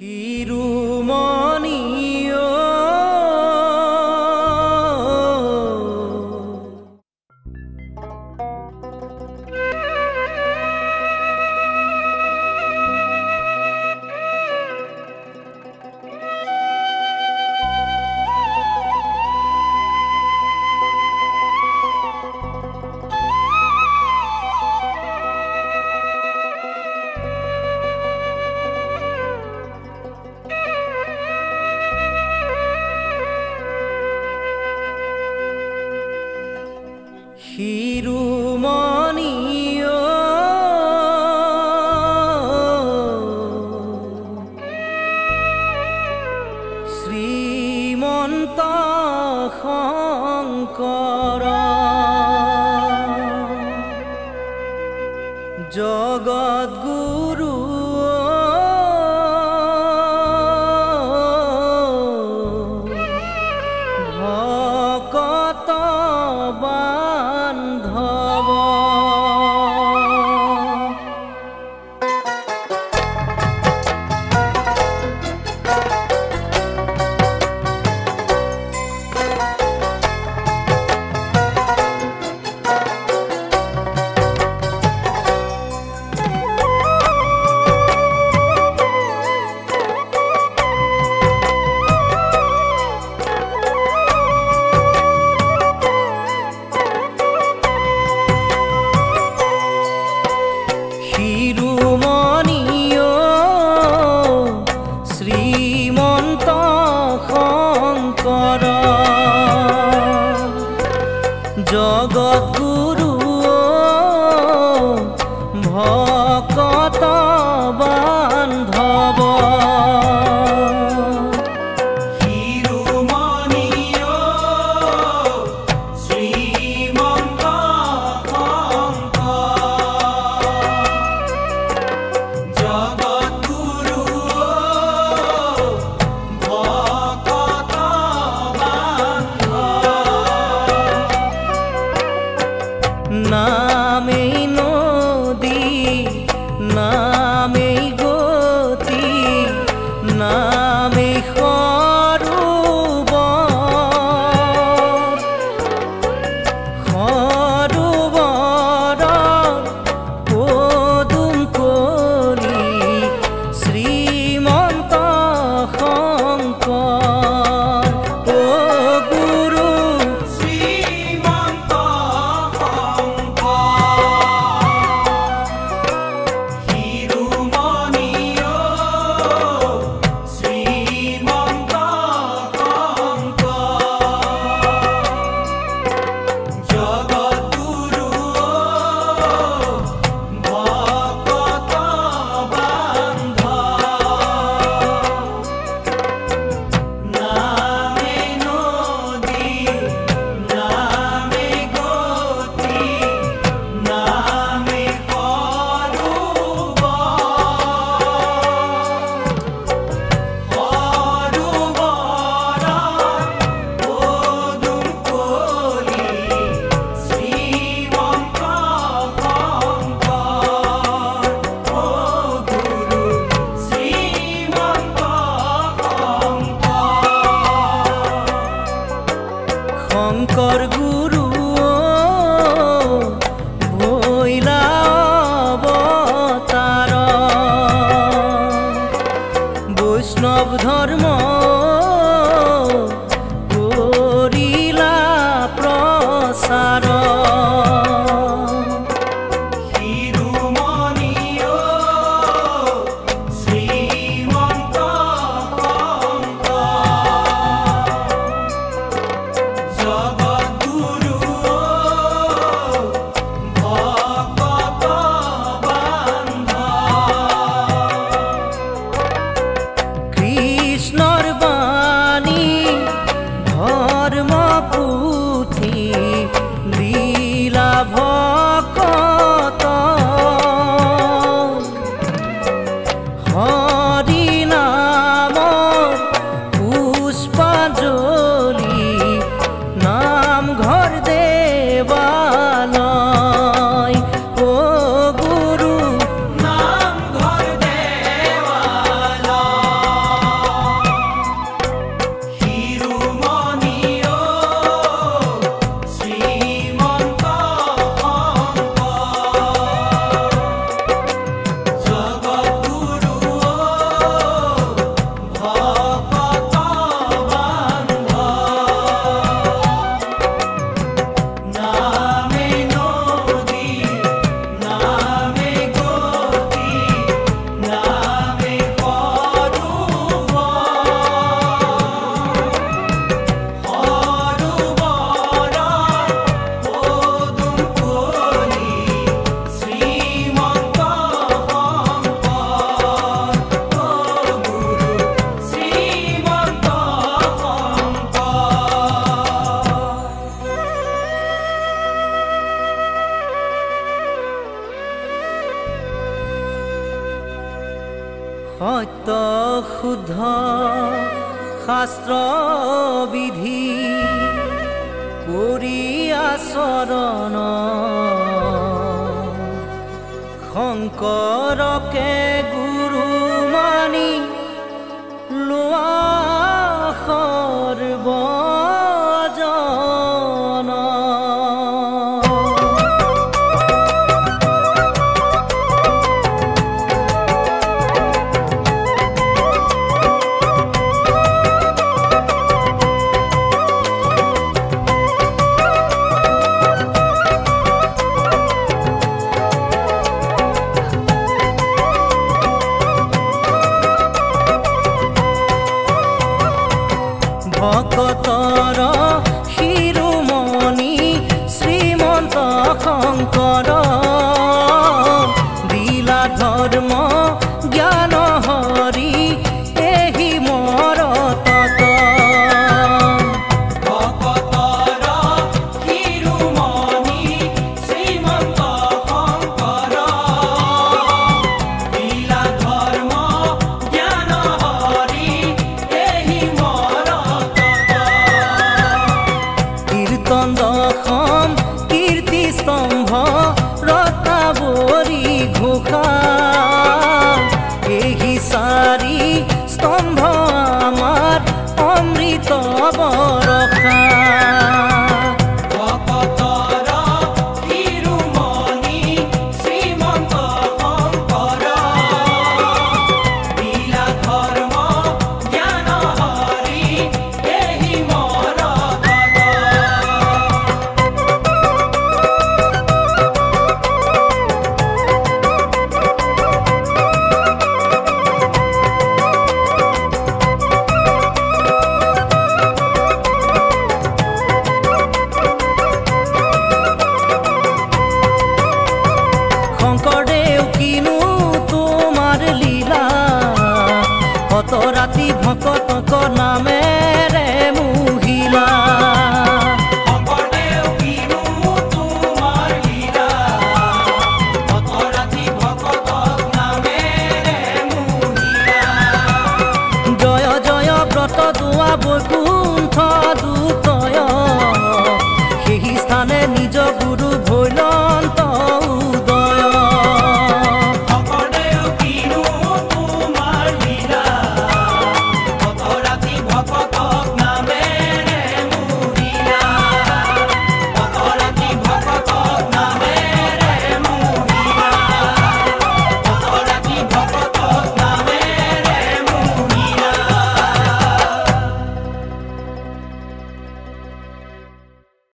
শিৰোমণিও শিৰোমণিও শ্ৰীমন্ত শংকৰ জগদ্গুৰু ভকত বান্ধৱ শিৰোমণিও শ্ৰীমন্ত শংকৰ জগদ্গুৰু ভকত বান্ধৱ নামেই নদী নামেই গতি নামেই সৰোবৰ পদুম কলি শ্ৰীমন্ত শংকৰ ও গুৰু শ্ৰীমন্ত শংকৰ গুৰু ভৈলা অৱতাৰ বৈষ্ণৱ ধৰ্ম কৰিলা প্ৰচাৰ কৃষ্ণৰ শুদ্ধ শাস্ত্ৰ বিধি কৰি আচৰণ শংকৰকে গুৰু মানি লোৱা সৰ্বজন। ভকতৰ শিৰোমণি শ্ৰীমন্ত শংকৰ দিলা ধৰ্ম জ্ঞান হৰি এহি মৰ তত। ভকতৰ শিৰোমণি শ্ৰীমন্ত শংকৰ দিলা ধৰ্ম জ্ঞান হৰি এহি মৰ কীৰ্তন দশম কীৰ্তি স্তম্ভ ৰত্নাৱলী ঘোষা এহি চাৰি স্তম্ভ আমাৰ অমৃত বৰষা। ভকতৰ শিৰোমণি শ্ৰীমন্ত শংকৰ দিলা ধৰ্ম জ্ঞান হৰি এহি মৰ তত। শংকৰদেৱ কিনো তোমাৰ লীলা কত ৰাতি ভকতক নামেৰে মুহিলা। শংকৰদেৱ কিনো তোমাৰ লীলা কত ৰাতি ভকতক নামেৰে মুহিলা। জয় জয় ব্ৰত দোৱা বৈকুণ্ঠ দুতয় সেই স্থানে নিজ গুৰু